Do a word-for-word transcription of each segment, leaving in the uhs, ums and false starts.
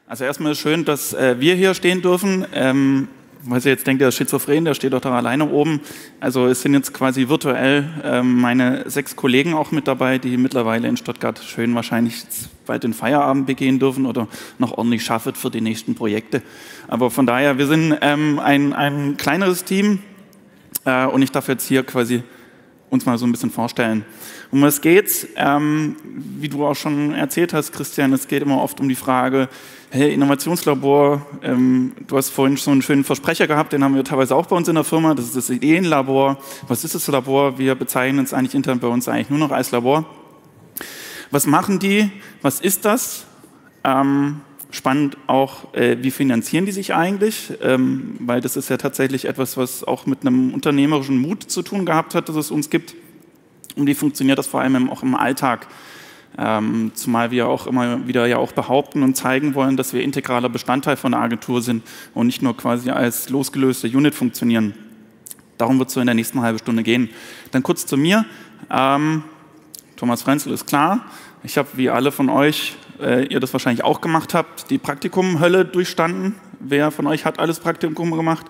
Also erstmal ist schön, dass äh, wir hier stehen dürfen. Ähm, weil ihr jetzt denkt, der ist schizophren, der steht doch da alleine oben. Also es sind jetzt quasi virtuell ähm, meine sechs Kollegen auch mit dabei, die mittlerweile in Stuttgart schön wahrscheinlich bald den Feierabend begehen dürfen oder noch ordentlich schaffen für die nächsten Projekte. Aber von daher, wir sind ähm, ein, ein kleineres Team äh, und ich darf jetzt hier quasi uns mal so ein bisschen vorstellen. Um was geht's? Ähm, wie du auch schon erzählt hast, Christian, es geht immer oft um die Frage, hey, Innovationslabor, ähm, du hast vorhin so einen schönen Versprecher gehabt, den haben wir teilweise auch bei uns in der Firma, das ist das Ideenlabor. Was ist das Labor? Wir bezeichnen es eigentlich intern bei uns eigentlich nur noch als Labor. Was machen die? Was ist das? Ähm, spannend auch, äh, wie finanzieren die sich eigentlich? Ähm, weil das ist ja tatsächlich etwas, was auch mit einem unternehmerischen Mut zu tun gehabt hat, dass es uns gibt. Und wie funktioniert das vor allem auch im Alltag? Ähm, zumal wir auch immer wieder ja auch behaupten und zeigen wollen, dass wir integraler Bestandteil von der Agentur sind und nicht nur quasi als losgelöste Unit funktionieren. Darum wird es so in der nächsten halben Stunde gehen. Dann kurz zu mir. Ähm, Thomas Frenzel ist klar. Ich habe, wie alle von euch, äh, ihr das wahrscheinlich auch gemacht habt, die Praktikum-Hölle durchstanden. Wer von euch hat alles Praktikum gemacht?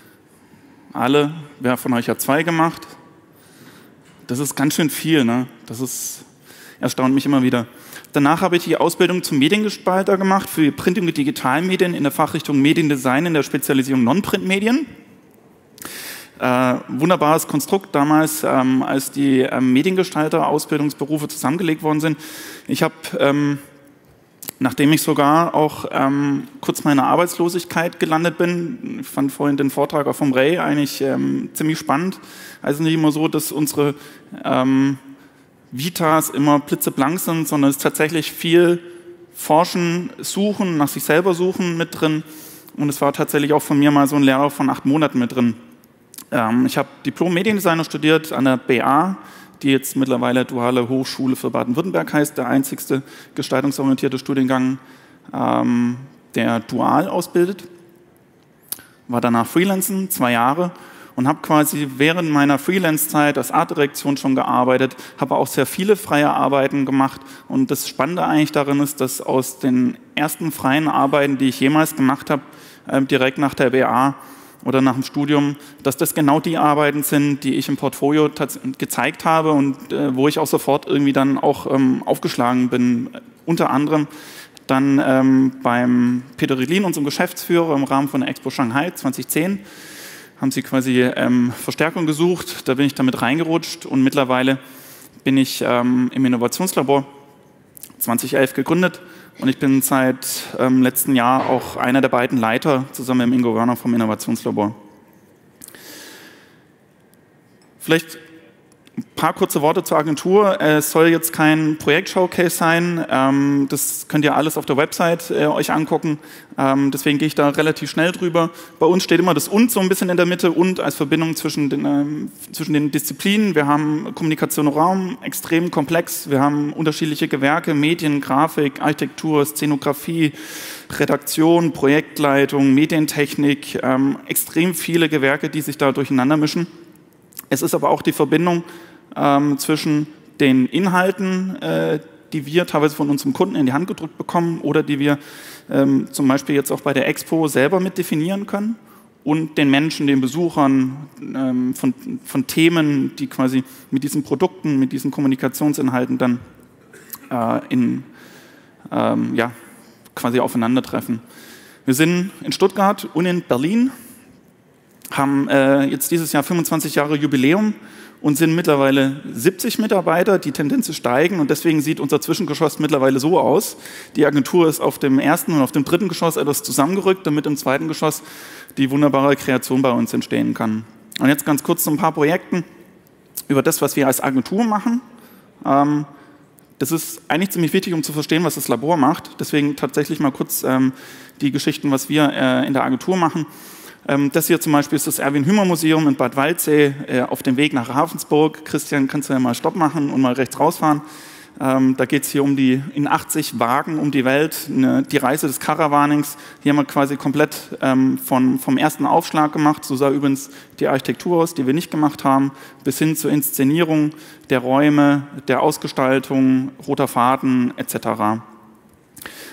Alle. Wer von euch hat zwei gemacht? Das ist ganz schön viel, ne? Das ist, erstaunt mich immer wieder. Danach habe ich die Ausbildung zum Mediengestalter gemacht für Print- und Digitalmedien in der Fachrichtung Mediendesign in der Spezialisierung Non-Print-Medien. Äh, wunderbares Konstrukt damals, ähm, als die ähm, Mediengestalter-Ausbildungsberufe zusammengelegt worden sind. Ich habe, ähm, nachdem ich sogar auch ähm, kurz meiner Arbeitslosigkeit gelandet bin, ich fand vorhin den Vortrag auch vom Ray eigentlich ähm, ziemlich spannend. Also nicht immer so, dass unsere ähm, Vitas immer blitzeblank sind, sondern es ist tatsächlich viel Forschen, Suchen, nach sich selber suchen mit drin. Und es war tatsächlich auch von mir mal so ein Lehrlauf von acht Monaten mit drin. Ähm, ich habe Diplom-Mediendesigner studiert an der B A, die jetzt mittlerweile Duale Hochschule für Baden-Württemberg heißt, der einzigste gestaltungsorientierte Studiengang, ähm, der dual ausbildet. War danach Freelancen, zwei Jahre. Und habe quasi während meiner Freelance-Zeit als Artdirektion schon gearbeitet, habe auch sehr viele freie Arbeiten gemacht. Und das Spannende eigentlich darin ist, dass aus den ersten freien Arbeiten, die ich jemals gemacht habe, äh, direkt nach der B A oder nach dem Studium, dass das genau die Arbeiten sind, die ich im Portfolio gezeigt habe und äh, wo ich auch sofort irgendwie dann auch ähm, aufgeschlagen bin. Unter anderem dann ähm, beim Peter Riedlin, unserem Geschäftsführer, im Rahmen von der Expo Shanghai zwanzig zehn, haben sie quasi ähm, Verstärkung gesucht, da bin ich damit reingerutscht und mittlerweile bin ich ähm, im Innovationslabor zwanzig elf gegründet und ich bin seit ähm, letztem Jahr auch einer der beiden Leiter zusammen mit Ingo Werner vom Innovationslabor. Vielleicht ein paar kurze Worte zur Agentur. Es soll jetzt kein Projekt-Showcase sein. Ähm, das könnt ihr alles auf der Website äh, euch angucken. Ähm, deswegen gehe ich da relativ schnell drüber. Bei uns steht immer das Und so ein bisschen in der Mitte und als Verbindung zwischen den, ähm, zwischen den Disziplinen. Wir haben Kommunikation und Raum, extrem komplex. Wir haben unterschiedliche Gewerke, Medien, Grafik, Architektur, Szenografie, Redaktion, Projektleitung, Medientechnik. Ähm, extrem viele Gewerke, die sich da durcheinander mischen. Es ist aber auch die Verbindung ähm, zwischen den Inhalten, äh, die wir teilweise von unserem Kunden in die Hand gedrückt bekommen oder die wir ähm, zum Beispiel jetzt auch bei der Expo selber mit definieren können und den Menschen, den Besuchern ähm, von, von Themen, die quasi mit diesen Produkten, mit diesen Kommunikationsinhalten dann äh, in, ähm, ja, quasi aufeinandertreffen. Wir sind in Stuttgart und in Berlin, haben äh, jetzt dieses Jahr fünfundzwanzig Jahre Jubiläum und sind mittlerweile siebzig Mitarbeiter, die Tendenz steigen und deswegen sieht unser Zwischengeschoss mittlerweile so aus. Die Agentur ist auf dem ersten und auf dem dritten Geschoss etwas zusammengerückt, damit im zweiten Geschoss die wunderbare Kreation bei uns entstehen kann. Und jetzt ganz kurz zu ein paar Projekten über das, was wir als Agentur machen. Ähm, das ist eigentlich ziemlich wichtig, um zu verstehen, was das Labor macht. Deswegen tatsächlich mal kurz ähm, die Geschichten, was wir äh, in der Agentur machen. Das hier zum Beispiel ist das Erwin-Hümer-Museum in Bad Waldsee äh, auf dem Weg nach Ravensburg. Christian, kannst du ja mal Stopp machen und mal rechts rausfahren. Ähm, da geht es hier um die, in achtzig Wagen um die Welt, eine, die Reise des Caravanings. Hier haben wir quasi komplett ähm, von, vom ersten Aufschlag gemacht. So sah übrigens die Architektur aus, die wir nicht gemacht haben, bis hin zur Inszenierung der Räume, der Ausgestaltung, roter Faden et cetera.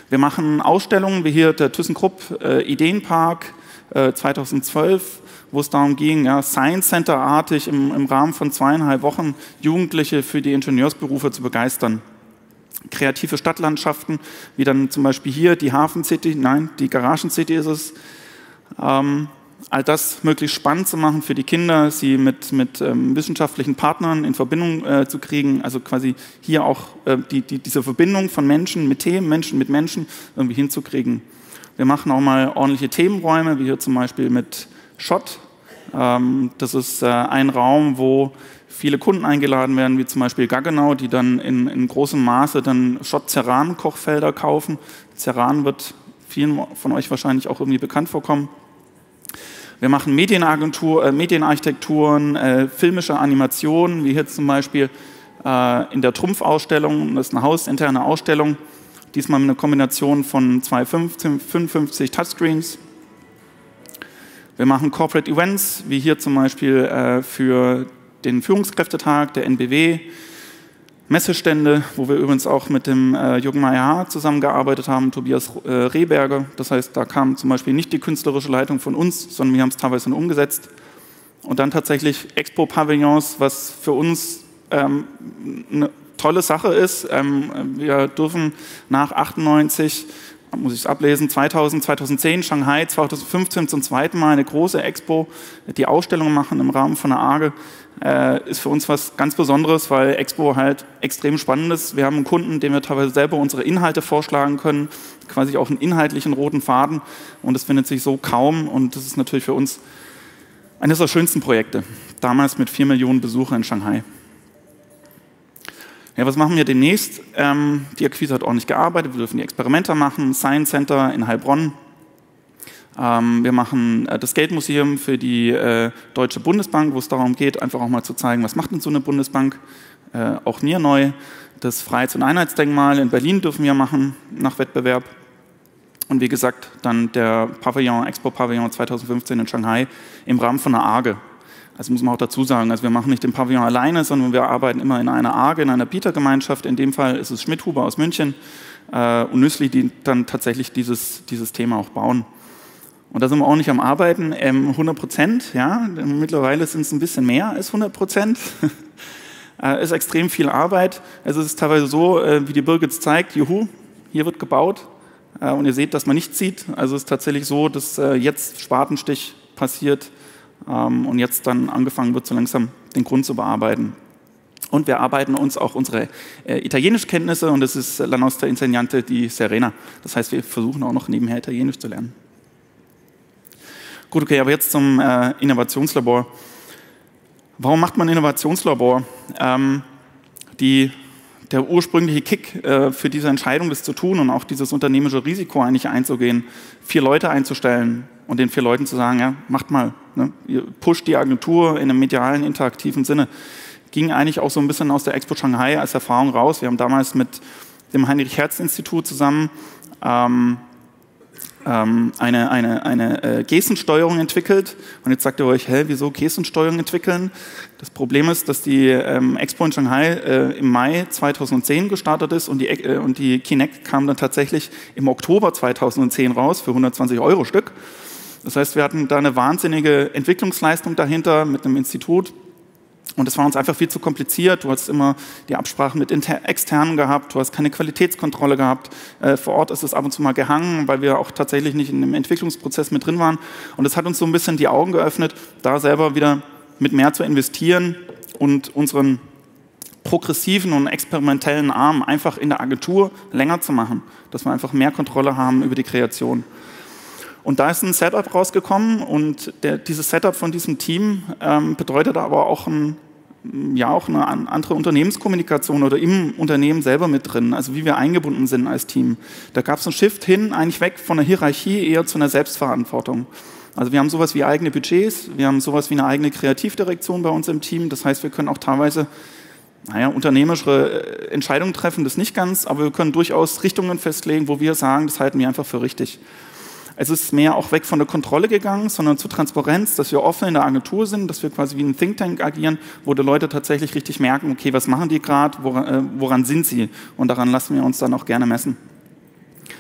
Wir machen Ausstellungen, wie hier der ThyssenKrupp äh, Ideenpark äh, zweitausendzwölf, wo es darum ging, ja, Science Center-artig im, im Rahmen von zweieinhalb Wochen Jugendliche für die Ingenieursberufe zu begeistern. Kreative Stadtlandschaften, wie dann zum Beispiel hier die Hafen City, nein, die Garagen City ist es. Ähm, all das möglichst spannend zu machen für die Kinder, sie mit, mit ähm, wissenschaftlichen Partnern in Verbindung äh, zu kriegen, also quasi hier auch äh, die, die, diese Verbindung von Menschen mit Themen, Menschen mit Menschen irgendwie hinzukriegen. Wir machen auch mal ordentliche Themenräume, wie hier zum Beispiel mit Schott. Ähm, das ist äh, ein Raum, wo viele Kunden eingeladen werden, wie zum Beispiel Gaggenau, die dann in, in großem Maße dann Schott-Ceran-Kochfelder kaufen. Ceran wird vielen von euch wahrscheinlich auch irgendwie bekannt vorkommen. Wir machen Medienagentur, äh, Medienarchitekturen, äh, filmische Animationen, wie hier zum Beispiel äh, in der Trumpf-Ausstellung. Das ist eine hausinterne Ausstellung, diesmal mit einer Kombination von zweihundertfünfundfünfzig Touchscreens. Wir machen Corporate Events, wie hier zum Beispiel äh, für den Führungskräftetag der N B W, Messestände, wo wir übrigens auch mit dem äh, Jürgen Meyer zusammengearbeitet haben, Tobias äh, Rehberger. Das heißt, da kam zum Beispiel nicht die künstlerische Leitung von uns, sondern wir haben es teilweise nur umgesetzt. Und dann tatsächlich Expo-Pavillons, was für uns ähm, eine tolle Sache ist. Ähm, wir dürfen nach achtundneunzig, muss ich es ablesen, zweitausend, zweitausendzehn, Shanghai, zweitausendfünfzehn zum zweiten Mal eine große Expo, die Ausstellung machen im Rahmen von der AGE, äh, ist für uns was ganz Besonderes, weil Expo halt extrem spannend ist. Wir haben einen Kunden, dem wir teilweise selber unsere Inhalte vorschlagen können, quasi auch einen inhaltlichen roten Faden, und das findet sich so kaum, und das ist natürlich für uns eines der schönsten Projekte, damals mit vier Millionen Besuchern in Shanghai. Ja, was machen wir demnächst? Ähm, die Akquise hat ordentlich gearbeitet, wir dürfen die Experimente machen, Science Center in Heilbronn. Ähm, wir machen äh, das Geldmuseum für die äh, Deutsche Bundesbank, wo es darum geht, einfach auch mal zu zeigen, was macht denn so eine Bundesbank. Äh, auch mir neu. Das Freiheits- und Einheitsdenkmal in Berlin dürfen wir machen, nach Wettbewerb. Und wie gesagt, dann der Pavillon, Expo-Pavillon zweitausendfünfzehn in Shanghai im Rahmen von einer AGE. Also muss man auch dazu sagen, also wir machen nicht den Pavillon alleine, sondern wir arbeiten immer in einer AGE, in einer Bietergemeinschaft. In dem Fall ist es Schmidhuber aus München äh, und Nüssli, die dann tatsächlich dieses, dieses Thema auch bauen. Und da sind wir auch nicht am Arbeiten, ähm, hundert Prozent, ja, mittlerweile sind es ein bisschen mehr als hundert Prozent. äh, ist extrem viel Arbeit. Also es ist teilweise so, äh, wie die Birgit zeigt, juhu, hier wird gebaut äh, und ihr seht, dass man nichts sieht. Also es ist tatsächlich so, dass äh, jetzt Spatenstich passiert, und jetzt dann angefangen wird, so langsam den Grund zu bearbeiten. Und wir arbeiten uns auch unsere äh, Italienischkenntnisse, und das ist La nostra insegnante di Serena. Das heißt, wir versuchen auch noch nebenher Italienisch zu lernen. Gut, okay, aber jetzt zum äh, Innovationslabor. Warum macht man Innovationslabor? Ähm, die, der ursprüngliche Kick äh, für diese Entscheidung, das zu tun und auch dieses unternehmerische Risiko eigentlich einzugehen, vier Leute einzustellen und den vier Leuten zu sagen, ja, macht mal, ne? Ihr pusht die Agentur in einem medialen, interaktiven Sinne, ging eigentlich auch so ein bisschen aus der Expo Shanghai als Erfahrung raus. Wir haben damals mit dem Heinrich-Hertz-Institut zusammen ähm, ähm, eine, eine, eine äh, Gestensteuerung entwickelt. Und jetzt sagt ihr euch, hä, wieso Gestensteuerung entwickeln? Das Problem ist, dass die ähm, Expo in Shanghai äh, im Mai zweitausendzehn gestartet ist, und die, äh, und die Kinect kam dann tatsächlich im Oktober zweitausendzehn raus für hundertzwanzig Euro Stück. Das heißt, wir hatten da eine wahnsinnige Entwicklungsleistung dahinter mit einem Institut, und das war uns einfach viel zu kompliziert. Du hast immer die Absprachen mit Externen gehabt, du hast keine Qualitätskontrolle gehabt. Äh, vor Ort ist es ab und zu mal gehangen, weil wir auch tatsächlich nicht in dem Entwicklungsprozess mit drin waren. Und das hat uns so ein bisschen die Augen geöffnet, da selber wieder mit mehr zu investieren und unseren progressiven und experimentellen Arm einfach in der Agentur länger zu machen, dass wir einfach mehr Kontrolle haben über die Kreation. Und da ist ein Setup rausgekommen, und der, dieses Setup von diesem Team ähm, bedeutet aber auch, ein, ja, auch eine andere Unternehmenskommunikation oder im Unternehmen selber mit drin, also wie wir eingebunden sind als Team. Da gab es einen Shift hin, eigentlich weg von der Hierarchie eher zu einer Selbstverantwortung. Also wir haben sowas wie eigene Budgets, wir haben sowas wie eine eigene Kreativdirektion bei uns im Team. Das heißt, wir können auch teilweise, naja, unternehmerische Entscheidungen treffen, das nicht ganz, aber wir können durchaus Richtungen festlegen, wo wir sagen, das halten wir einfach für richtig. Es ist mehr auch weg von der Kontrolle gegangen, sondern zu Transparenz, dass wir offen in der Agentur sind, dass wir quasi wie ein Think Tank agieren, wo die Leute tatsächlich richtig merken, okay, was machen die gerade, woran, äh, woran sind sie? Und daran lassen wir uns dann auch gerne messen.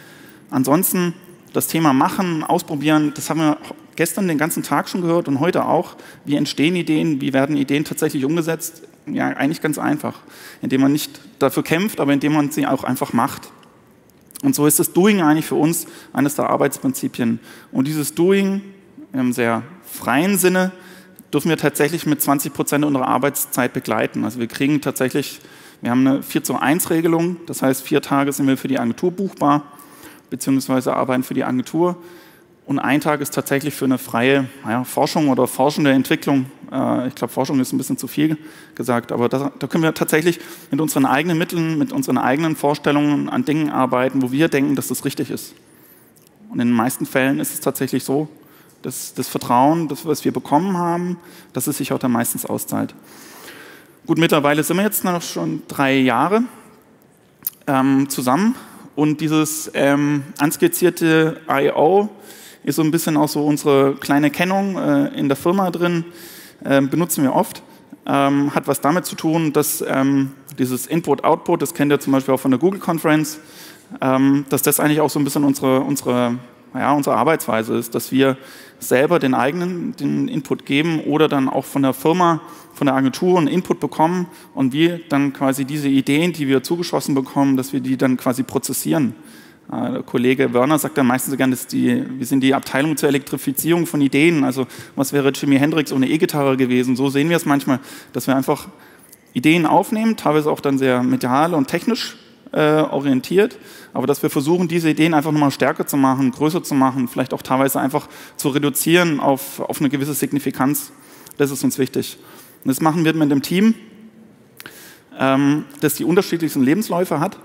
Ansonsten das Thema Machen, Ausprobieren, das haben wir gestern den ganzen Tag schon gehört und heute auch. Wie entstehen Ideen, wie werden Ideen tatsächlich umgesetzt? Ja, eigentlich ganz einfach, indem man nicht dafür kämpft, aber indem man sie auch einfach macht. Und so ist das Doing eigentlich für uns eines der Arbeitsprinzipien. Und dieses Doing im sehr freien Sinne dürfen wir tatsächlich mit zwanzig Prozent unserer Arbeitszeit begleiten. Also wir kriegen tatsächlich, wir haben eine vier zu eins Regelung, das heißt vier Tage sind wir für die Agentur buchbar, beziehungsweise arbeiten für die Agentur. Und ein Tag ist tatsächlich für eine freie naja, Forschung oder forschende Entwicklung. Äh, ich glaube, Forschung ist ein bisschen zu viel gesagt, aber da, da können wir tatsächlich mit unseren eigenen Mitteln, mit unseren eigenen Vorstellungen an Dingen arbeiten, wo wir denken, dass das richtig ist. Und in den meisten Fällen ist es tatsächlich so, dass das Vertrauen, das, was wir bekommen haben, dass es sich auch dann meistens auszahlt. Gut, mittlerweile sind wir jetzt noch schon drei Jahre ähm, zusammen und dieses ähm, anskizzierte I O ist so ein bisschen auch so unsere kleine Kennung äh, in der Firma drin, äh, benutzen wir oft. Ähm, hat was damit zu tun, dass ähm, dieses Input-Output, das kennt ihr zum Beispiel auch von der Google-Conference, ähm, dass das eigentlich auch so ein bisschen unsere, unsere, ja, unsere Arbeitsweise ist, dass wir selber den eigenen den Input geben oder dann auch von der Firma, von der Agentur einen Input bekommen und wir dann quasi diese Ideen, die wir zugeschossen bekommen, dass wir die dann quasi prozessieren. Der Kollege Werner sagt dann meistens gerne, dass die, wir sind die Abteilung zur Elektrifizierung von Ideen. Also was wäre Jimi Hendrix ohne E-Gitarre gewesen? So sehen wir es manchmal, dass wir einfach Ideen aufnehmen, teilweise auch dann sehr medial und technisch äh, orientiert, aber dass wir versuchen, diese Ideen einfach nochmal stärker zu machen, größer zu machen, vielleicht auch teilweise einfach zu reduzieren auf, auf eine gewisse Signifikanz. Das ist uns wichtig. Und das machen wir mit einem Team, ähm, das die unterschiedlichsten Lebensläufe hat.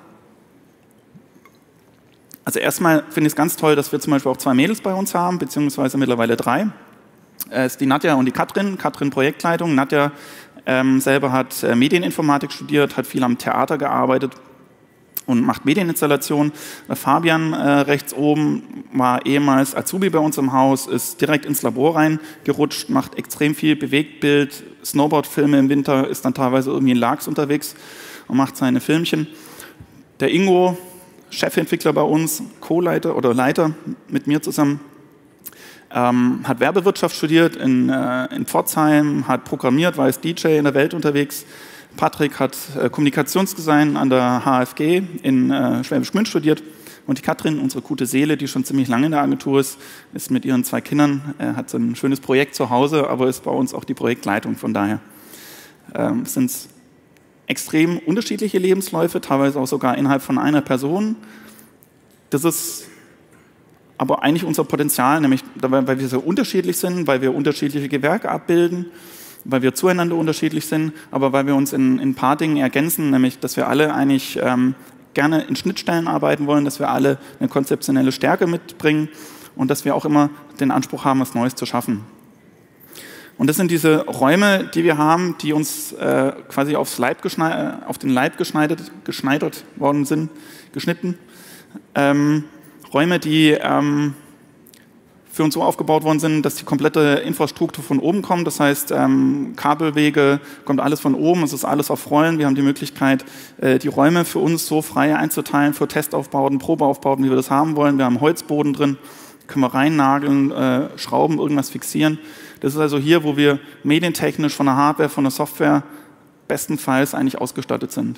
Also erstmal finde ich es ganz toll, dass wir zum Beispiel auch zwei Mädels bei uns haben, beziehungsweise mittlerweile drei. Es ist die Nadja und die Katrin. Katrin Projektleitung. Nadja ähm, selber hat äh, Medieninformatik studiert, hat viel am Theater gearbeitet und macht Medieninstallation. Äh, Fabian äh, rechts oben war ehemals Azubi bei uns im Haus, ist direkt ins Labor reingerutscht, macht extrem viel Bewegtbild, Snowboardfilme im Winter, ist dann teilweise irgendwie in Laax unterwegs und macht seine Filmchen. Der Ingo, Chefentwickler bei uns, Co-Leiter oder Leiter mit mir zusammen, ähm, hat Werbewirtschaft studiert in, äh, in Pforzheim, hat programmiert, war als D J in der Welt unterwegs. Patrick hat äh, Kommunikationsdesign an der H F G in äh, Schwäbisch Gmünd studiert. Und die Katrin, unsere gute Seele, die schon ziemlich lange in der Agentur ist, ist mit ihren zwei Kindern, äh, hat so ein schönes Projekt zu Hause, aber ist bei uns auch die Projektleitung. Von daher ähm, sind es extrem unterschiedliche Lebensläufe, teilweise auch sogar innerhalb von einer Person. Das ist aber eigentlich unser Potenzial, nämlich weil wir so unterschiedlich sind, weil wir unterschiedliche Gewerke abbilden, weil wir zueinander unterschiedlich sind, aber weil wir uns in, in ein paar Dingen ergänzen, nämlich dass wir alle eigentlich ähm, gerne in Schnittstellen arbeiten wollen, dass wir alle eine konzeptionelle Stärke mitbringen und dass wir auch immer den Anspruch haben, was Neues zu schaffen. Und das sind diese Räume, die wir haben, die uns äh, quasi aufs Leib auf den Leib geschneidert, geschneidert worden sind, geschnitten. Ähm, Räume, die ähm, für uns so aufgebaut worden sind, dass die komplette Infrastruktur von oben kommt. Das heißt, ähm, Kabelwege, kommt alles von oben, es ist alles auf Rollen. Wir haben die Möglichkeit, äh, die Räume für uns so frei einzuteilen für Testaufbauten, Probeaufbauten, wie wir das haben wollen. Wir haben Holzboden drin, können wir reinnageln, äh, schrauben, irgendwas fixieren. Das ist also hier, wo wir medientechnisch von der Hardware, von der Software bestenfalls eigentlich ausgestattet sind.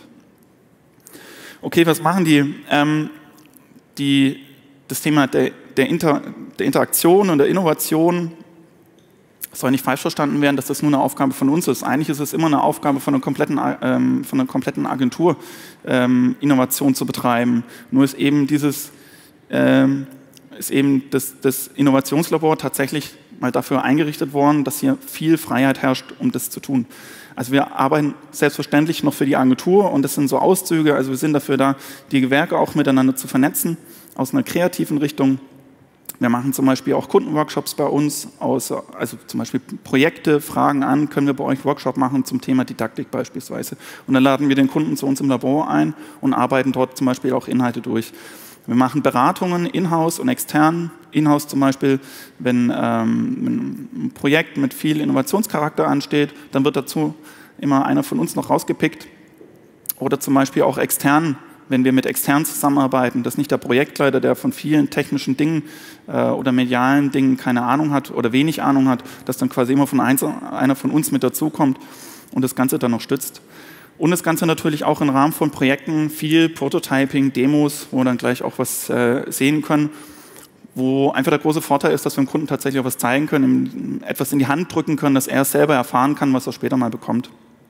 Okay, was machen die? Ähm, die das Thema der, der, Inter, der Interaktion und der Innovation soll nicht falsch verstanden werden, dass das nur eine Aufgabe von uns ist. Eigentlich ist es immer eine Aufgabe von einer kompletten, ähm, von einer kompletten Agentur, ähm, Innovation zu betreiben. Nur ist eben dieses ähm, ist eben das, das Innovationslabor tatsächlich mal dafür eingerichtet worden, dass hier viel Freiheit herrscht, um das zu tun. Also wir arbeiten selbstverständlich noch für die Agentur und das sind so Auszüge, also wir sind dafür da, die Gewerke auch miteinander zu vernetzen, aus einer kreativen Richtung. Wir machen zum Beispiel auch Kundenworkshops bei uns, aus, also zum Beispiel Projekte, Fragen an, können wir bei euch Workshop machen zum Thema Didaktik beispielsweise. Und dann laden wir den Kunden zu uns im Labor ein und arbeiten dort zum Beispiel auch Inhalte durch. Wir machen Beratungen in-house und extern. In-house zum Beispiel, wenn ähm, ein Projekt mit viel Innovationscharakter ansteht, dann wird dazu immer einer von uns noch rausgepickt. Oder zum Beispiel auch extern, wenn wir mit externen zusammenarbeiten, dass nicht der Projektleiter, der von vielen technischen Dingen äh, oder medialen Dingen keine Ahnung hat oder wenig Ahnung hat, dass dann quasi immer von eins, einer von uns mit dazukommt und das Ganze dann noch stützt. Und das Ganze natürlich auch im Rahmen von Projekten, viel Prototyping, Demos, wo wir dann gleich auch was äh, sehen können, wo einfach der große Vorteil ist, dass wir dem Kunden tatsächlich auch was zeigen können, ihm etwas in die Hand drücken können, dass er selber erfahren kann, was er später mal bekommt.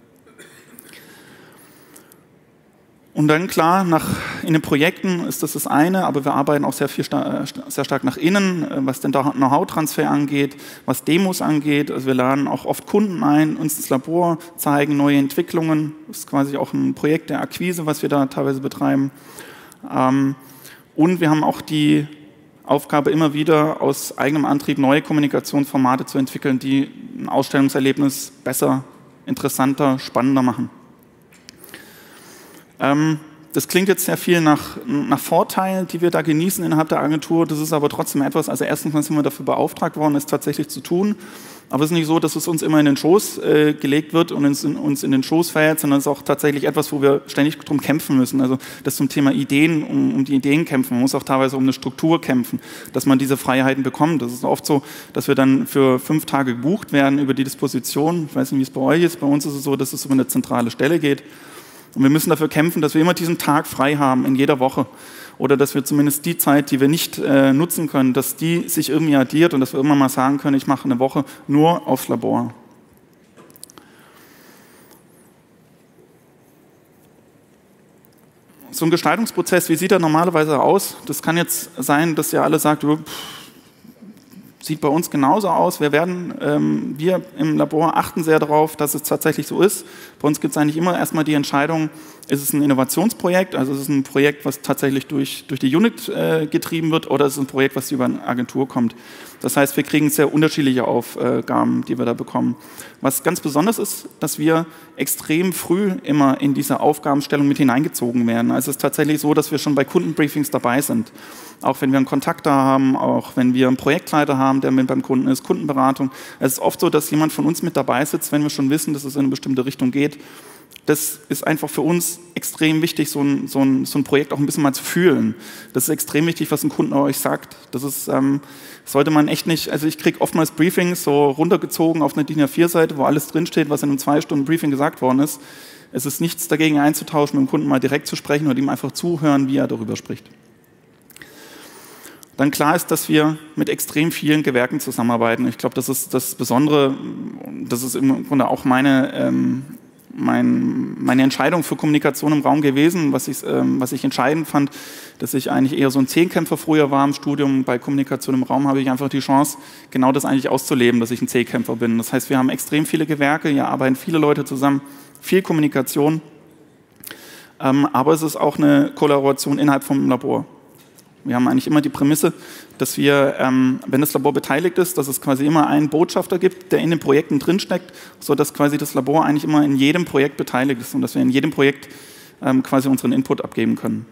Und dann klar, nach, in den Projekten ist das das eine, aber wir arbeiten auch sehr, viel, sehr stark nach innen, was den Know-how-Transfer angeht, was Demos angeht. Also wir laden auch oft Kunden ein, uns ins Labor, zeigen neue Entwicklungen. Das ist quasi auch ein Projekt der Akquise, was wir da teilweise betreiben. Und wir haben auch die Aufgabe, immer wieder aus eigenem Antrieb neue Kommunikationsformate zu entwickeln, die ein Ausstellungserlebnis besser, interessanter, spannender machen. Ähm, das klingt jetzt sehr viel nach, nach Vorteilen, die wir da genießen innerhalb der Agentur. Das ist aber trotzdem etwas, also erstens sind wir dafür beauftragt worden, es tatsächlich zu tun. Aber es ist nicht so, dass es uns immer in den Schoß äh, gelegt wird und uns in, uns in den Schoß fällt, sondern es ist auch tatsächlich etwas, wo wir ständig drum kämpfen müssen. Also das zum Thema Ideen, um, um die Ideen kämpfen. Man muss auch teilweise um eine Struktur kämpfen, dass man diese Freiheiten bekommt. Das ist oft so, dass wir dann für fünf Tage gebucht werden über die Disposition. Ich weiß nicht, wie es bei euch ist. Bei uns ist es so, dass es über eine zentrale Stelle geht. Und wir müssen dafür kämpfen, dass wir immer diesen Tag frei haben in jeder Woche. Oder dass wir zumindest die Zeit, die wir nicht äh, nutzen können, dass die sich irgendwie addiert und dass wir immer mal sagen können, ich mache eine Woche nur aufs Labor. So ein Gestaltungsprozess, wie sieht er normalerweise aus? Das kann jetzt sein, dass ihr alle sagt, pff, sieht bei uns genauso aus. Wir werden, ähm, wir im Labor achten sehr darauf, dass es tatsächlich so ist. Bei uns gibt es eigentlich immer erstmal die Entscheidung, ist es ein Innovationsprojekt, also ist es ein Projekt, was tatsächlich durch, durch die Unit äh, getrieben wird, oder ist es ein Projekt, was über eine Agentur kommt. Das heißt, wir kriegen sehr unterschiedliche Aufgaben, die wir da bekommen. Was ganz besonders ist, dass wir extrem früh immer in diese Aufgabenstellung mit hineingezogen werden. Also es ist tatsächlich so, dass wir schon bei Kundenbriefings dabei sind. Auch wenn wir einen Kontakter haben, auch wenn wir einen Projektleiter haben, der mit beim Kunden ist, Kundenberatung. Es ist oft so, dass jemand von uns mit dabei sitzt, wenn wir schon wissen, dass es in eine bestimmte Richtung geht. Das ist einfach für uns extrem wichtig, so ein, so, ein, so ein Projekt auch ein bisschen mal zu fühlen. Das ist extrem wichtig, was ein Kunde euch sagt. Das ist, ähm, sollte man echt nicht, also ich kriege oftmals Briefings so runtergezogen auf eine D I N A vier Seite, wo alles drinsteht, was in einem zwei Stunden Briefing gesagt worden ist. Es ist nichts dagegen einzutauschen, mit dem Kunden mal direkt zu sprechen oder ihm einfach zuhören, wie er darüber spricht. Dann klar ist, dass wir mit extrem vielen Gewerken zusammenarbeiten. Ich glaube, das ist das Besondere, das ist im Grunde auch meine, ähm, mein, meine Entscheidung für Kommunikation im Raum gewesen, was ich, ähm, was ich entscheidend fand, dass ich eigentlich eher so ein Zehnkämpfer früher war im Studium. Bei Kommunikation im Raum habe ich einfach die Chance, genau das eigentlich auszuleben, dass ich ein Zehnkämpfer bin. Das heißt, wir haben extrem viele Gewerke, hier arbeiten viele Leute zusammen, viel Kommunikation, ähm, aber es ist auch eine Kollaboration innerhalb vom Labor. Wir haben eigentlich immer die Prämisse, dass wir, ähm, wenn das Labor beteiligt ist, dass es quasi immer einen Botschafter gibt, der in den Projekten drinsteckt, sodass quasi das Labor eigentlich immer in jedem Projekt beteiligt ist und dass wir in jedem Projekt ähm, quasi unseren Input abgeben können.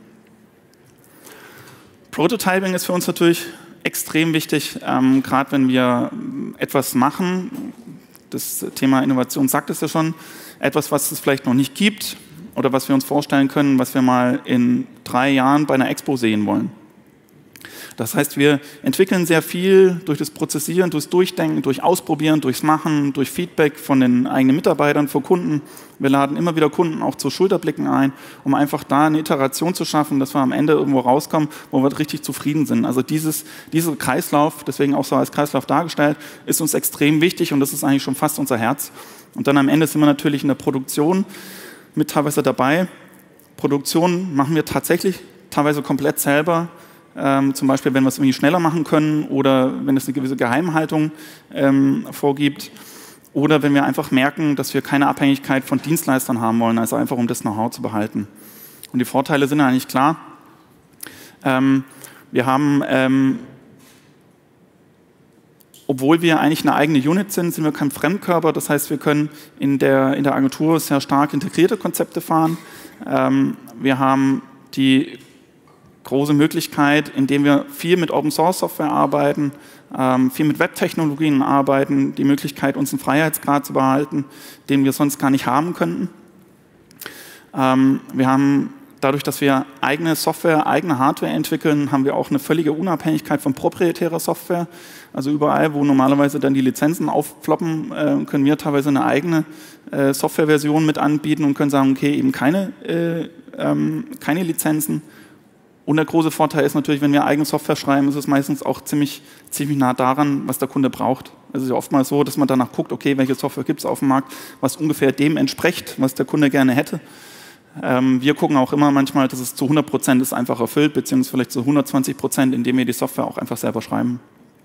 Prototyping ist für uns natürlich extrem wichtig, ähm, gerade wenn wir etwas machen. Das Thema Innovation sagt es ja schon, etwas, was es vielleicht noch nicht gibt oder was wir uns vorstellen können, was wir mal in drei Jahren bei einer Expo sehen wollen. Das heißt, wir entwickeln sehr viel durch das Prozessieren, durchs Durchdenken, durch Ausprobieren, durchs Machen, durch Feedback von den eigenen Mitarbeitern, von Kunden. Wir laden immer wieder Kunden auch zu Schulterblicken ein, um einfach da eine Iteration zu schaffen, dass wir am Ende irgendwo rauskommen, wo wir richtig zufrieden sind. Also dieses, dieser Kreislauf, deswegen auch so als Kreislauf dargestellt, ist uns extrem wichtig und das ist eigentlich schon fast unser Herz. Und dann am Ende sind wir natürlich in der Produktion mit teilweise dabei. Produktion machen wir tatsächlich teilweise komplett selber. Ähm, zum Beispiel, wenn wir es irgendwie schneller machen können oder wenn es eine gewisse Geheimhaltung ähm, vorgibt oder wenn wir einfach merken, dass wir keine Abhängigkeit von Dienstleistern haben wollen, also einfach um das Know-how zu behalten. Und die Vorteile sind eigentlich klar. Ähm, wir haben, ähm, obwohl wir eigentlich eine eigene Unit sind, sind wir kein Fremdkörper. Das heißt, wir können in der, in der Agentur sehr stark integrierte Konzepte fahren. Ähm, wir haben die große Möglichkeit, indem wir viel mit Open-Source-Software arbeiten, ähm, viel mit Web-Technologien arbeiten, die Möglichkeit, unseren Freiheitsgrad zu behalten, den wir sonst gar nicht haben könnten. Ähm, wir haben dadurch, dass wir eigene Software, eigene Hardware entwickeln, haben wir auch eine völlige Unabhängigkeit von proprietärer Software. Also überall, wo normalerweise dann die Lizenzen aufploppen, äh, können wir teilweise eine eigene äh, Softwareversion mit anbieten und können sagen, okay, eben keine, äh, ähm, keine Lizenzen. Und der große Vorteil ist natürlich, wenn wir eigene Software schreiben, ist es meistens auch ziemlich, ziemlich nah daran, was der Kunde braucht. Also es ist ja oftmals so, dass man danach guckt, okay, welche Software gibt es auf dem Markt, was ungefähr dem entspricht, was der Kunde gerne hätte. Ähm, wir gucken auch immer manchmal, dass es zu hundert Prozent ist einfach erfüllt, beziehungsweise vielleicht zu hundertzwanzig Prozent, indem wir die Software auch einfach selber schreiben.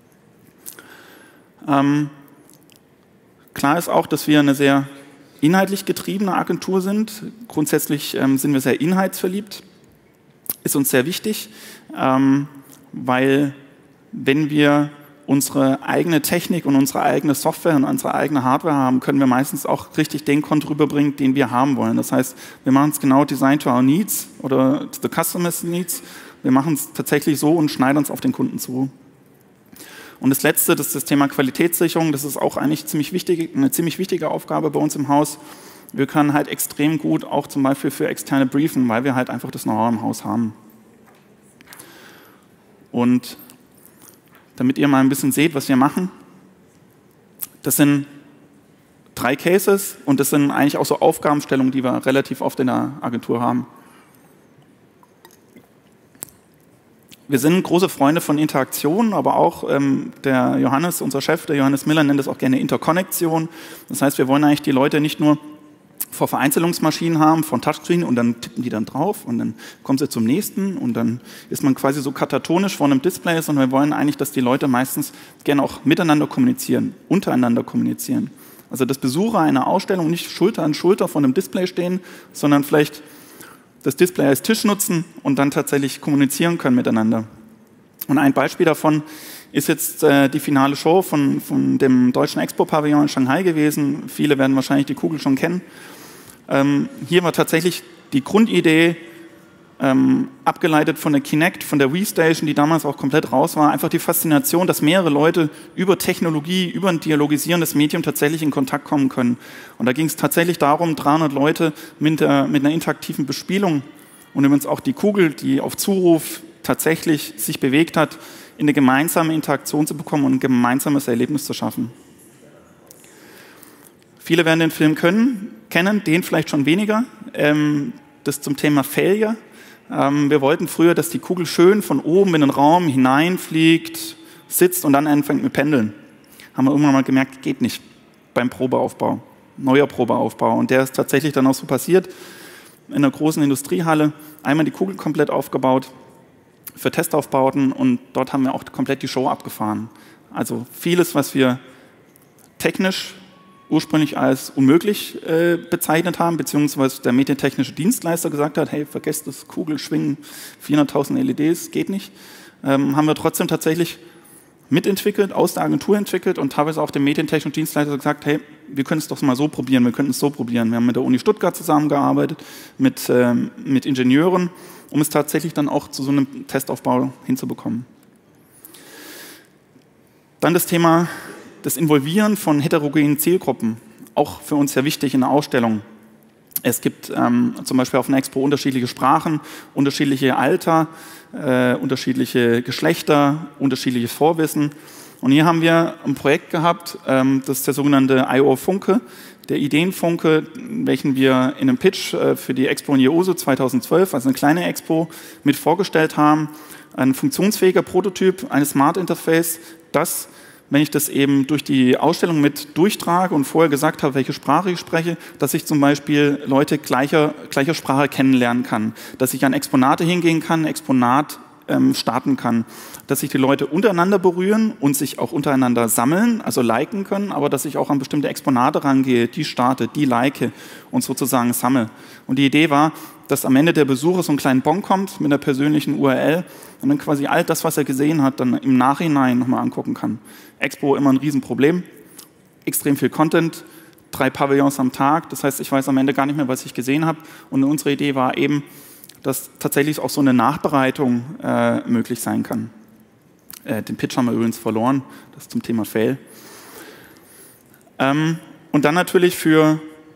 Ähm, klar ist auch, dass wir eine sehr inhaltlich getriebene Agentur sind. Grundsätzlich ähm, sind wir sehr inhaltsverliebt. Ist uns sehr wichtig, ähm, weil wenn wir unsere eigene Technik und unsere eigene Software und unsere eigene Hardware haben, können wir meistens auch richtig den Content rüberbringen, den wir haben wollen. Das heißt, wir machen es genau Design to our needs oder to the customer's needs. Wir machen es tatsächlich so und schneiden uns auf den Kunden zu. Und das Letzte, das ist das Thema Qualitätssicherung. Das ist auch eigentlich ziemlich wichtig, eine ziemlich wichtige Aufgabe bei uns im Haus. Wir können halt extrem gut auch zum Beispiel für externe briefen, weil wir halt einfach das Know-how im Haus haben. Und damit ihr mal ein bisschen seht, was wir machen, das sind drei Cases und das sind eigentlich auch so Aufgabenstellungen, die wir relativ oft in der Agentur haben. Wir sind große Freunde von Interaktion, aber auch ähm, der Johannes, unser Chef, der Johannes Miller, nennt das auch gerne Interkonnektion. Das heißt, wir wollen eigentlich die Leute nicht nur vor Vereinzelungsmaschinen haben, von Touchscreen und dann tippen die dann drauf und dann kommen sie zum nächsten und dann ist man quasi so katatonisch vor einem Display, sondern wir wollen eigentlich, dass die Leute meistens gerne auch miteinander kommunizieren, untereinander kommunizieren. Also dass Besucher einer Ausstellung nicht Schulter an Schulter vor einem Display stehen, sondern vielleicht das Display als Tisch nutzen und dann tatsächlich kommunizieren können miteinander. Und ein Beispiel davon ist jetzt äh, die finale Show von, von dem Deutschen Expo-Pavillon in Shanghai gewesen. Viele werden wahrscheinlich die Kugel schon kennen. Ähm, hier war tatsächlich die Grundidee, ähm, abgeleitet von der Kinect, von der Wii Station, die damals auch komplett raus war, einfach die Faszination, dass mehrere Leute über Technologie, über ein dialogisierendes Medium tatsächlich in Kontakt kommen können. Und da ging es tatsächlich darum, dreihundert Leute mit, der, mit einer interaktiven Bespielung und übrigens auch die Kugel, die auf Zuruf tatsächlich sich bewegt hat, in eine gemeinsame Interaktion zu bekommen und ein gemeinsames Erlebnis zu schaffen. Viele werden den Film können, kennen, den vielleicht schon weniger. Ähm, das zum Thema Failure. Ähm, wir wollten früher, dass die Kugel schön von oben in den Raum hineinfliegt, sitzt und dann anfängt mit Pendeln. Haben wir irgendwann mal gemerkt, geht nicht beim Probeaufbau, neuer Probeaufbau. Und der ist tatsächlich dann auch so passiert in einer großen Industriehalle. Einmal die Kugel komplett aufgebaut für Testaufbauten und dort haben wir auch komplett die Show abgefahren. Also vieles, was wir technisch ursprünglich als unmöglich äh, bezeichnet haben, beziehungsweise der medientechnische Dienstleister gesagt hat, hey, vergesst das Kugelschwingen, vierhunderttausend L E Ds, geht nicht, ähm, haben wir trotzdem tatsächlich mitentwickelt, aus der Agentur entwickelt und teilweise auch dem medientechnischen Dienstleister gesagt, hey, wir können es doch mal so probieren, wir können es so probieren. Wir haben mit der Uni Stuttgart zusammengearbeitet, mit, ähm, mit Ingenieuren, um es tatsächlich dann auch zu so einem Testaufbau hinzubekommen. Dann das Thema das Involvieren von heterogenen Zielgruppen, auch für uns sehr wichtig in der Ausstellung. Es gibt ähm, zum Beispiel auf einer Expo unterschiedliche Sprachen, unterschiedliche Alter, äh, unterschiedliche Geschlechter, unterschiedliches Vorwissen. Und hier haben wir ein Projekt gehabt, ähm, das ist der sogenannte I O Funke, der Ideenfunke, welchen wir in einem Pitch äh, für die Expo in Jeosu zweitausendzwölf, also eine kleine Expo, mit vorgestellt haben. Ein funktionsfähiger Prototyp eines Smart Interface, das, wenn ich das eben durch die Ausstellung mit durchtrage und vorher gesagt habe, welche Sprache ich spreche, dass ich zum Beispiel Leute gleicher, gleicher Sprache kennenlernen kann, dass ich an Exponate hingehen kann, Exponat ähm, starten kann, dass sich die Leute untereinander berühren und sich auch untereinander sammeln, also liken können, aber dass ich auch an bestimmte Exponate rangehe, die starte, die like und sozusagen sammle. Und die Idee war, dass am Ende der Besucher so einen kleinen Bon kommt mit einer persönlichen U R L und dann quasi all das, was er gesehen hat, dann im Nachhinein nochmal angucken kann. Expo immer ein Riesenproblem, extrem viel Content, drei Pavillons am Tag, das heißt, ich weiß am Ende gar nicht mehr, was ich gesehen habe. Und unsere Idee war eben, dass tatsächlich auch so eine Nachbereitung äh, möglich sein kann. Äh, den Pitch haben wir übrigens verloren, das zum Thema Fail. Ähm, und dann natürlich für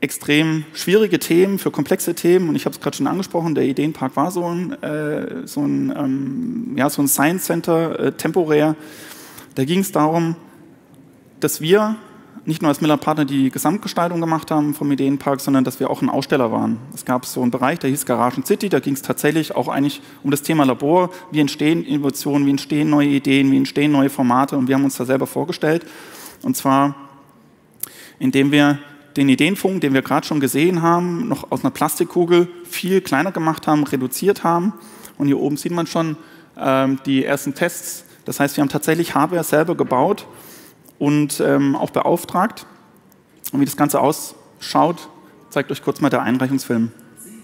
extrem schwierige Themen, für komplexe Themen. Und ich habe es gerade schon angesprochen, der Ideenpark war so ein, äh, so ein, ähm, ja, so ein Science Center, äh, temporär. Da ging es darum, dass wir nicht nur als Miller-Partner die Gesamtgestaltung gemacht haben vom Ideenpark, sondern dass wir auch ein Aussteller waren. Es gab so einen Bereich, der hieß Garagen City, da ging es tatsächlich auch eigentlich um das Thema Labor. Wie entstehen Innovationen, wie entstehen neue Ideen, wie entstehen neue Formate, und wir haben uns da selber vorgestellt. Und zwar, indem wir den Ideenfunken, den wir gerade schon gesehen haben, noch aus einer Plastikkugel viel kleiner gemacht haben, reduziert haben. Und hier oben sieht man schon ähm, die ersten Tests. Das heißt, wir haben tatsächlich Hardware selber gebaut und ähm, auch beauftragt. Und wie das Ganze ausschaut, zeigt euch kurz mal der Einreichungsfilm.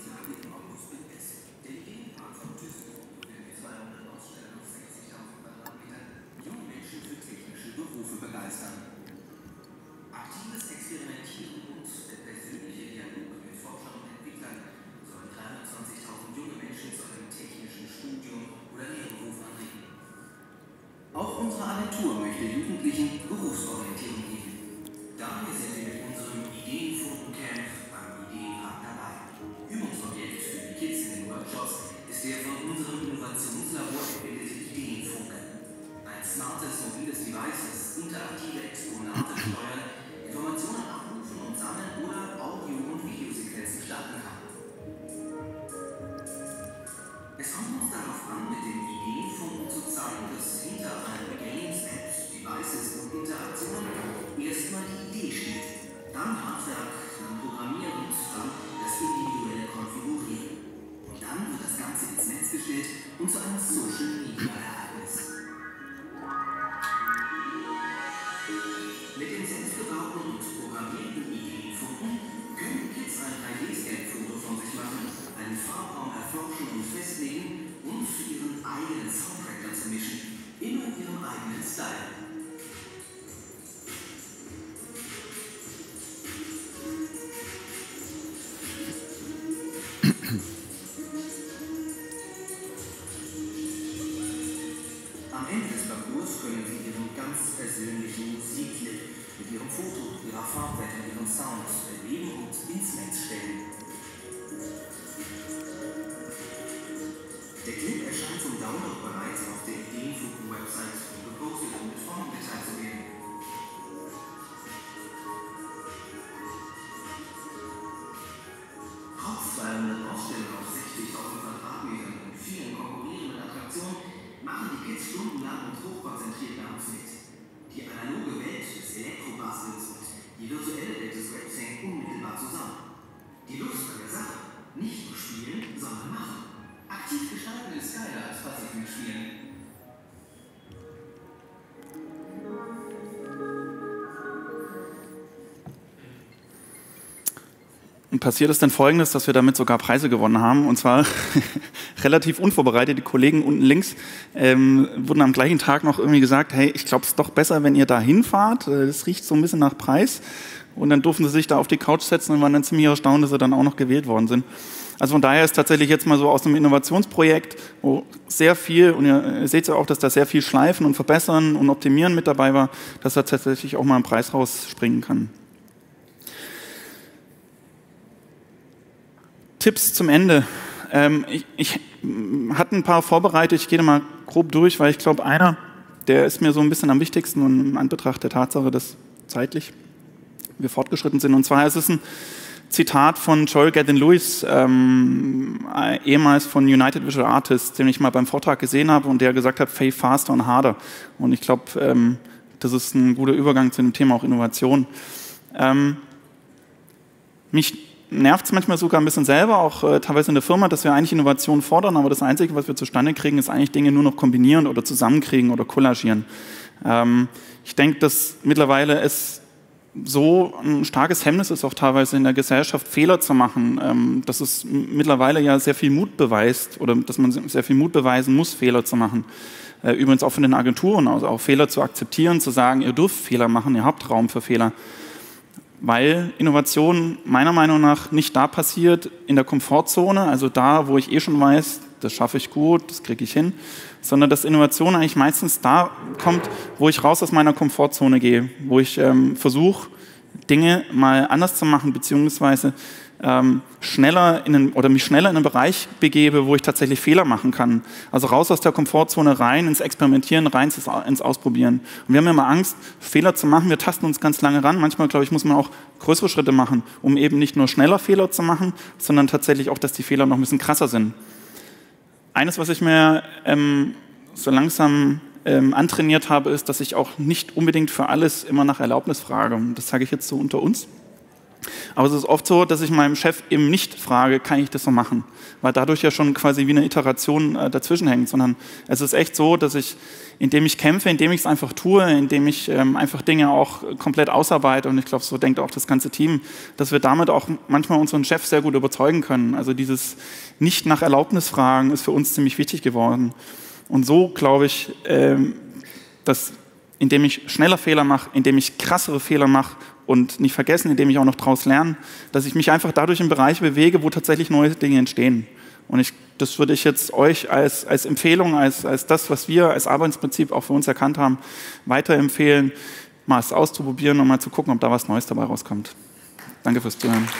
Auch unsere Agentur möchte Jugendlichen Berufsorientierung geben. Daher sind wir mit unserem Ideenfunken-Camp beim Ideenpark dabei. Übungsobjekt für die Kids in den Workshops ist der von unserem Innovationslabor entwickelte Ideenfunken. Ein smartes, mobiles Device, das interaktive Exponate steuern, Informationen abrufen und sammeln oder Audio- und Videosequenzen starten kann. Es kommt uns darauf an, mit dem Ideenfunken zu zeigen, dass hinter allen Games, Apps, Devices und Interaktionen erstmal die Idee steht. Dann Handwerk, dann Programmieren und dann das individuelle Konfigurieren. Und dann wird das Ganze ins Netz gestellt und zu einem Social-Media-Ereignis. Mit dem selbstgebauten und programmierten Ideenfunken können Kids ein drei D-Scan-Foto von sich machen, einen Farbraum erforschen und festlegen und für ihren eigenen Soundtrack dazu mischen, immer in ihrem eigenen Style. Am Ende des Parcours können Sie Ihren ganz persönlichen Musikclip mit Ihrem Foto, Ihrer Farbwelt und Ihrem Sound erleben und ins Netz stellen. Der Clip erscheint zum Download bereits auf der Ideenfunken-Website und gepostet, um mit Freunden geteilt zu werden. Trotz zweihundert Ausstellungen auf sechzigtausend Quadratmetern und vielen konkurrierenden Attraktionen machen die Kids stundenlang und hochkonzentriert bei uns mit. Die analoge Welt des Elektrobastels und die virtuelle Welt des Webs hängen unmittelbar zusammen. Die Lust an der Sache, nicht nur spielen, sondern machen. Aktiv gestalten ist geiler als passiv mitspielen. Und passiert ist dann Folgendes, dass wir damit sogar Preise gewonnen haben, und zwar relativ unvorbereitet. Die Kollegen unten links ähm, wurden am gleichen Tag noch irgendwie gesagt, hey, ich glaube, es ist doch besser, wenn ihr da hinfahrt, das riecht so ein bisschen nach Preis. Und dann durften sie sich da auf die Couch setzen und waren dann ziemlich erstaunt, dass sie dann auch noch gewählt worden sind. Also von daher ist tatsächlich jetzt mal so aus einem Innovationsprojekt, wo sehr viel, und ihr seht ja auch, dass da sehr viel Schleifen und Verbessern und Optimieren mit dabei war, dass da tatsächlich auch mal ein Preis rausspringen kann. Tipps zum Ende. Ähm, ich, ich hatte ein paar vorbereitet, ich gehe da mal grob durch, weil ich glaube, einer, der ist mir so ein bisschen am wichtigsten und in Anbetracht der Tatsache, dass zeitlich wir fortgeschritten sind. Und zwar ist es ein Zitat von Joel Gaddin Lewis, ähm, ehemals von United Visual Artists, den ich mal beim Vortrag gesehen habe und der gesagt hat, fail faster and harder. Und ich glaube, ähm, das ist ein guter Übergang zu dem Thema auch Innovation. Ähm, mich nervt es manchmal sogar ein bisschen selber, auch äh, teilweise in der Firma, dass wir eigentlich Innovationen fordern, aber das Einzige, was wir zustande kriegen, ist eigentlich Dinge nur noch kombinieren oder zusammenkriegen oder kollagieren. Ähm, ich denke, dass mittlerweile es so ein starkes Hemmnis ist, auch teilweise in der Gesellschaft Fehler zu machen, ähm, dass es mittlerweile ja sehr viel Mut beweist oder dass man sehr viel Mut beweisen muss, Fehler zu machen. Äh, übrigens auch von den Agenturen aus, auch Fehler zu akzeptieren, zu sagen, ihr dürft Fehler machen, ihr habt Raum für Fehler. Weil Innovation meiner Meinung nach nicht da passiert in der Komfortzone, also da, wo ich eh schon weiß, das schaffe ich gut, das kriege ich hin, sondern dass Innovation eigentlich meistens da kommt, wo ich raus aus meiner Komfortzone gehe, wo ich ähm, versuche, Dinge mal anders zu machen, beziehungsweise ähm, schneller in einen, oder mich schneller in einen Bereich begebe, wo ich tatsächlich Fehler machen kann. Also raus aus der Komfortzone, rein ins Experimentieren, rein ins, ins Ausprobieren. Und wir haben ja immer Angst, Fehler zu machen. Wir tasten uns ganz lange ran. Manchmal, glaube ich, muss man auch größere Schritte machen, um eben nicht nur schneller Fehler zu machen, sondern tatsächlich auch, dass die Fehler noch ein bisschen krasser sind. Eines, was ich mir ähm, so langsam ähm, antrainiert habe, ist, dass ich auch nicht unbedingt für alles immer nach Erlaubnis frage. Das sage ich jetzt so unter uns. Aber es ist oft so, dass ich meinem Chef eben nicht frage, kann ich das so machen? Weil dadurch ja schon quasi wie eine Iteration äh, dazwischen hängt, sondern es ist echt so, dass ich, indem ich kämpfe, indem ich es einfach tue, indem ich ähm, einfach Dinge auch komplett ausarbeite, und ich glaube, so denkt auch das ganze Team, dass wir damit auch manchmal unseren Chef sehr gut überzeugen können. Also dieses nicht nach Erlaubnis fragen ist für uns ziemlich wichtig geworden. Und so glaube ich, ähm, dass indem ich schneller Fehler mache, indem ich krassere Fehler mache und nicht vergessen, indem ich auch noch daraus lerne, dass ich mich einfach dadurch in Bereiche bewege, wo tatsächlich neue Dinge entstehen. Und ich, das würde ich jetzt euch als, als Empfehlung, als, als das, was wir als Arbeitsprinzip auch für uns erkannt haben, weiterempfehlen, mal es auszuprobieren und mal zu gucken, ob da was Neues dabei rauskommt. Danke fürs Zuhören.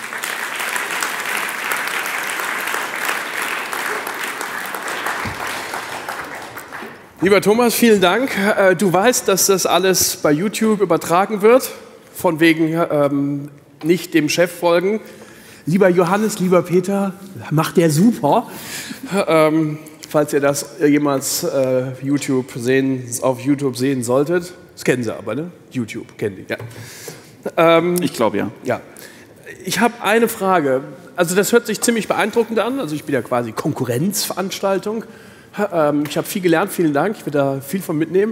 Lieber Thomas, vielen Dank. Du weißt, dass das alles bei YouTube übertragen wird, von wegen ähm, nicht dem Chef folgen. Lieber Johannes, lieber Peter, macht der super. Ähm, falls ihr das jemals äh, YouTube sehen, auf YouTube sehen solltet, das kennen Sie aber, ne? YouTube kennen die, ja. Ähm, ich glaube ja. Ja. Ich habe eine Frage. Also das hört sich ziemlich beeindruckend an. Also ich bin ja quasi Konkurrenzveranstaltung. Ich habe viel gelernt, vielen Dank, ich werde da viel von mitnehmen.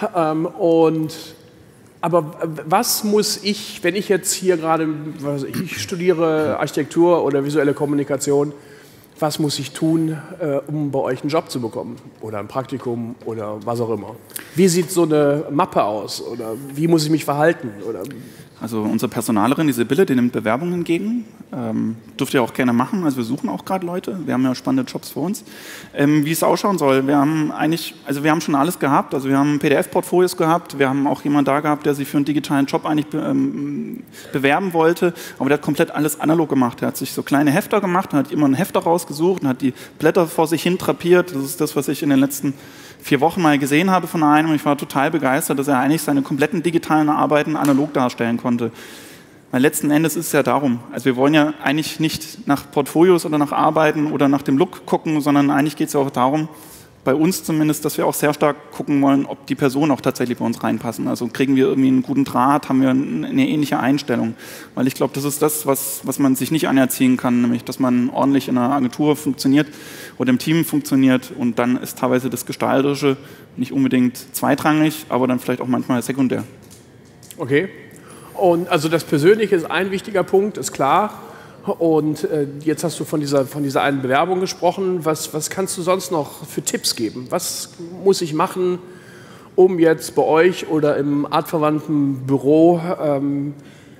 Und, aber was muss ich, wenn ich jetzt hier gerade, was ich, ich studiere Architektur oder visuelle Kommunikation, was muss ich tun, um bei euch einen Job zu bekommen oder ein Praktikum oder was auch immer? Wie sieht so eine Mappe aus oder wie muss ich mich verhalten? Oder Also unsere Personalerin, die Sibylle, die nimmt Bewerbungen entgegen. Ähm, dürft ihr auch gerne machen. Also wir suchen auch gerade Leute. Wir haben ja spannende Jobs für uns. Ähm, wie es ausschauen soll, wir haben eigentlich, also wir haben schon alles gehabt. Also wir haben P D F-Portfolios gehabt. Wir haben auch jemanden da gehabt, der sich für einen digitalen Job eigentlich be ähm, bewerben wollte. Aber der hat komplett alles analog gemacht. Er hat sich so kleine Hefter gemacht und hat immer einen Hefter rausgesucht und hat die Blätter vor sich hin drapiert. Das ist das, was ich in den letzten vier Wochen mal gesehen habe von einem, und ich war total begeistert, dass er eigentlich seine kompletten digitalen Arbeiten analog darstellen konnte. Weil letzten Endes ist es ja darum, also wir wollen ja eigentlich nicht nach Portfolios oder nach Arbeiten oder nach dem Look gucken, sondern eigentlich geht es ja auch darum, bei uns zumindest, dass wir auch sehr stark gucken wollen, ob die Personen auch tatsächlich bei uns reinpassen. Also kriegen wir irgendwie einen guten Draht, haben wir eine ähnliche Einstellung. Weil ich glaube, das ist das, was, was man sich nicht anerziehen kann, nämlich, dass man ordentlich in einer Agentur funktioniert oder im Team funktioniert, und dann ist teilweise das Gestalterische nicht unbedingt zweitrangig, aber dann vielleicht auch manchmal sekundär. Okay. Und also das Persönliche ist ein wichtiger Punkt, ist klar. Und äh, jetzt hast du von dieser, von dieser einen Bewerbung gesprochen. Was, was kannst du sonst noch für Tipps geben? Was muss ich machen, um jetzt bei euch oder im artverwandten Büro ähm,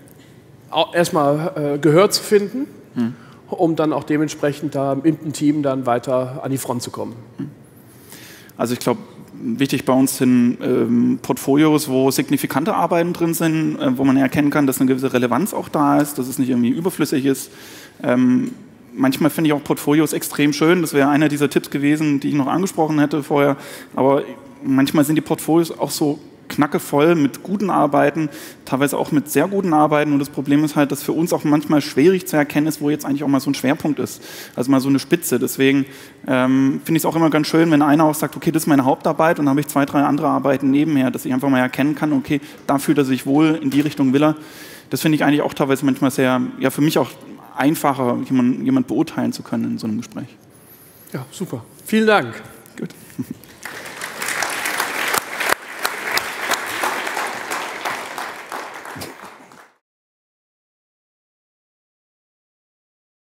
erstmal äh, Gehör zu finden, hm. um dann auch dementsprechend da im Team dann weiter an die Front zu kommen? Also ich glaube, wichtig bei uns sind ähm, Portfolios, wo signifikante Arbeiten drin sind, äh, wo man erkennen kann, dass eine gewisse Relevanz auch da ist, dass es nicht irgendwie überflüssig ist. Ähm, manchmal finde ich auch Portfolios extrem schön. Das wäre einer dieser Tipps gewesen, die ich noch angesprochen hätte vorher. Aber manchmal sind die Portfolios auch so knackevoll mit guten Arbeiten, teilweise auch mit sehr guten Arbeiten. Und das Problem ist halt, dass für uns auch manchmal schwierig zu erkennen ist, wo jetzt eigentlich auch mal so ein Schwerpunkt ist. Also mal so eine Spitze. Deswegen ähm, finde ich es auch immer ganz schön, wenn einer auch sagt, okay, das ist meine Hauptarbeit, und dann habe ich zwei, drei andere Arbeiten nebenher, dass ich einfach mal erkennen kann, okay, da fühlt er sich wohl, in die Richtung will er. Das finde ich eigentlich auch teilweise manchmal sehr, ja, für mich auch einfacher, jemand, jemand beurteilen zu können in so einem Gespräch. Ja, super. Vielen Dank. Gut.